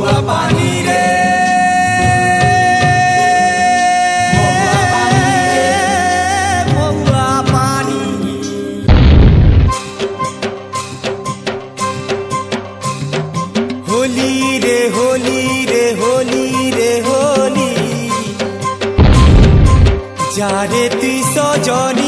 महुआ पानी रे महुआ पानी। होली रे होली रे होली रे होली जा रे ती सजनी